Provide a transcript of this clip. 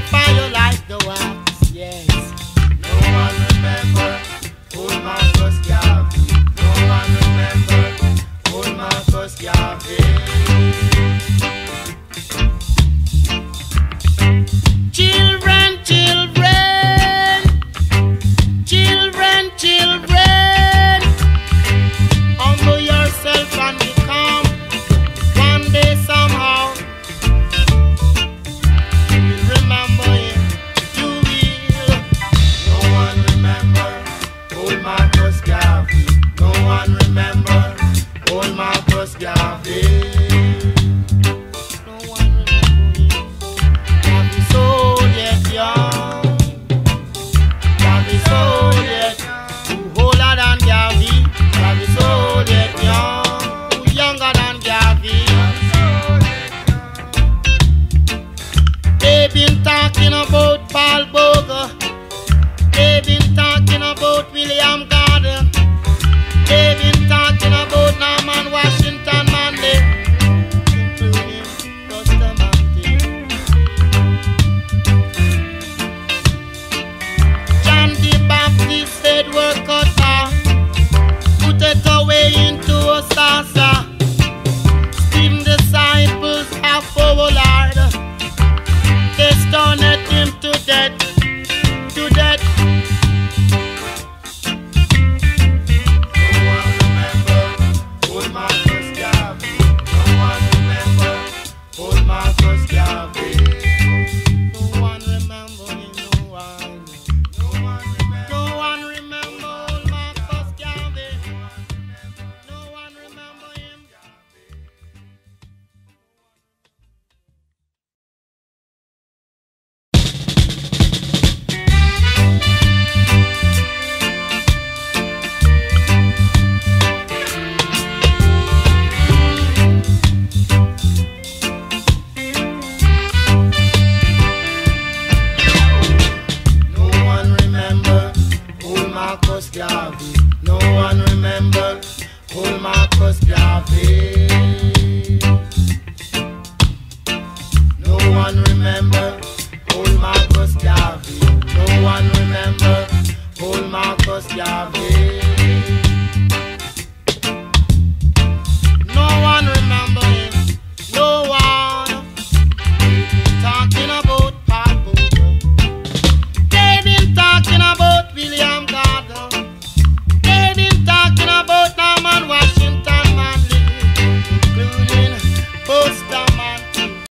fire like the wax, yes. No one remember old Marcus Garvey. No one remember old Marcus Garvey. Children, children, children, children, humble yourself and become one day somehow. Remember him, you will. No one remember old Marcus Garvey. No one remember old Marcus Garvey. No one remember him. Garvey so yet young. Garvey so yet who older than Garvey. Garvey so yet young. Who younger than Garvey. They been talking about Paul Boger. They been talking about William Gordon. They been talking about Norman Washington Manley, including Bustamante. John the Baptist said work cut off, put it away into a saucer. Stephen disciples have forward. They stoned him to death, to death. No one remember old Marcus Garvey. No one remember old Marcus Garvey. No one remember him, no one. No one remember. No one remember old Marcus Garvey. No one remember him. No one remember old Marcus Garvey. No one remember old Marcus Garvey.